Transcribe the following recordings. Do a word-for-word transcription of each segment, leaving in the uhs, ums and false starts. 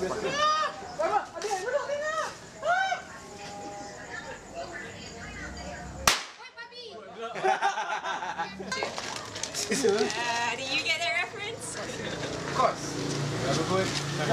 Uh, did you get that reference? Of course. Bagus.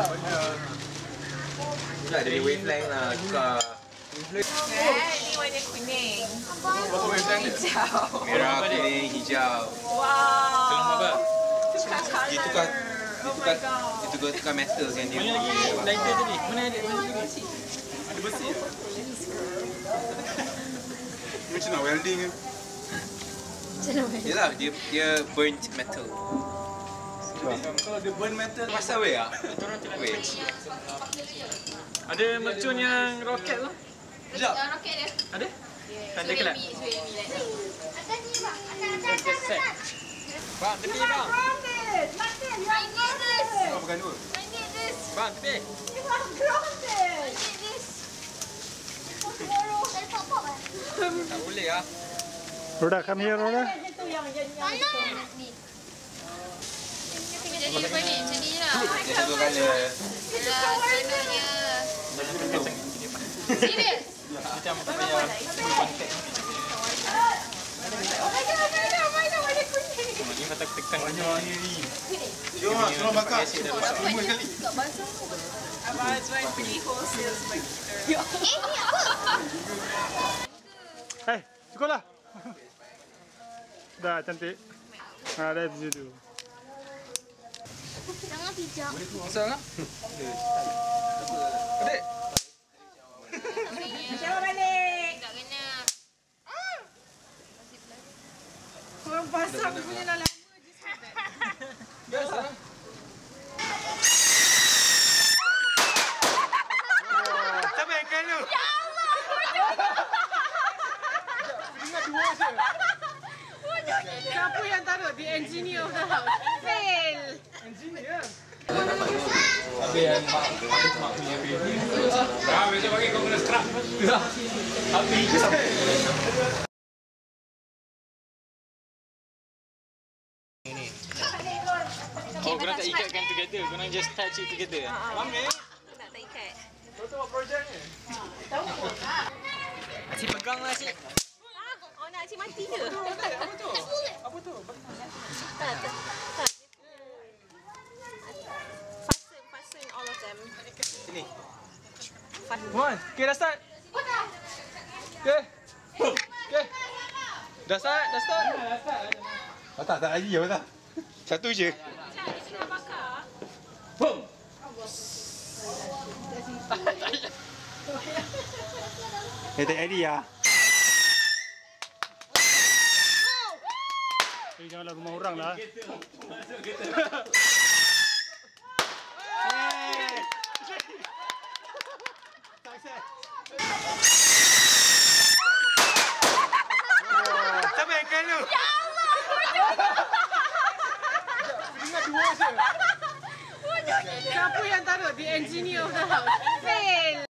Dah dari wavelength lah, tukar. Eh, ni warna kuning. Hijau. Merah, kuning, hijau. Wow. Tukar colour. Dia tukar, dia Oh tukar, my god. dia tukar, tukar metal kan dia. Mana lagi lighter tadi? Mana ada? Mana ada besi? Ada besi ya? Macam nak welding kan? Yelah, dia dia burnt metal. Kalau dia burn metal, Pasal weh ah? Weh. ada mercun yang roket tu? Sekejap. Roket dia. Ada? Tanda kelab. Bang, tepi bang. Kau bukan dua. Bang, tepi. Tak boleh ah. Roda, come here, Roda. Jadi balik macam ni lah. Dia satu colour. Serius? Macam tak payah sebelum kontak. Oh my god, oh my god, oh my god, warna kuning. Ni kata tekan banyak ni ni. Jom lah, suruh bakar. Lima kali. Abang Azwan pergi wholesale sebab kita. Hai, cukup lah. Dah, cantik. Ha, dah di situ. Jangan pijak. Asal lah? Adik. Siapa balik? Tak kena. Korang pasang punya dah lama je sebentar. Biasa. Siapa yang kena? Ya Allah! Ingat dua je. Siapa yang taruh? The engineer of the house. Fail! Engineer. Habis yang mak mak punya baby. Ah, besok pagi kau kena scrap. Habis. Oh, korang tak ikatkan together. Korang just touch it together. Faham eh? Nak tak ikat. Kau tahu projek ni? Asyik pegang lah asyik. Oh nak cik mati ke? Apa tu? Apa tu? Tak, tak. Tak. Fasten, fasten all of them. Sini. Come on. Okay, dah start. Okay. Okay. Dah start, dah start. Oh tak, tak lagi apa tak? Satu je. Cik nak bakar. Boom. Eh, tak jadi lah. Eh, janganlah rumah orang lah. Siapa yang kena? Ya Allah! Ingat dua je. Siapa yang taruh? The engineer of the house. Fail!